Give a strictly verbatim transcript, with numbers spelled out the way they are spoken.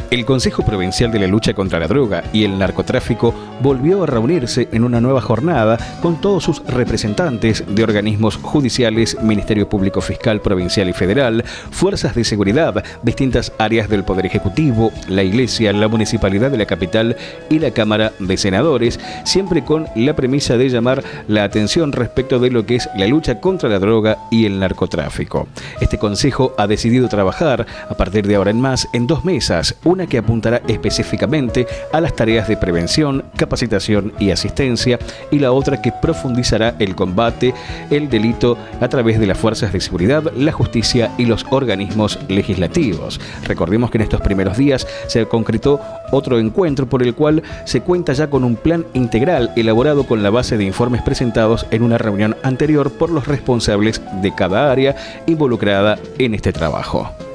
El Consejo Provincial de la Lucha contra la Droga y el Narcotráfico volvió a reunirse en una nueva jornada con todos sus representantes de organismos judiciales, Ministerio Público Fiscal Provincial y Federal, fuerzas de seguridad, distintas áreas del Poder Ejecutivo, la Iglesia, la Municipalidad de la capital y la Cámara de Senadores, siempre con la premisa de llamar la atención respecto de lo que es la lucha contra la droga y el narcotráfico. Este Consejo ha decidido trabajar a partir de ahora en más en dos mesas, una que apuntará específicamente a las tareas de prevención, capacitación y asistencia, y la otra que profundizará el combate, el delito a través de las fuerzas de seguridad, la justicia y los organismos legislativos. Recordemos que en estos primeros días se concretó otro encuentro por el cual se cuenta ya con un plan integral elaborado con la base de informes presentados en una reunión anterior por los responsables de cada área involucrada en este trabajo.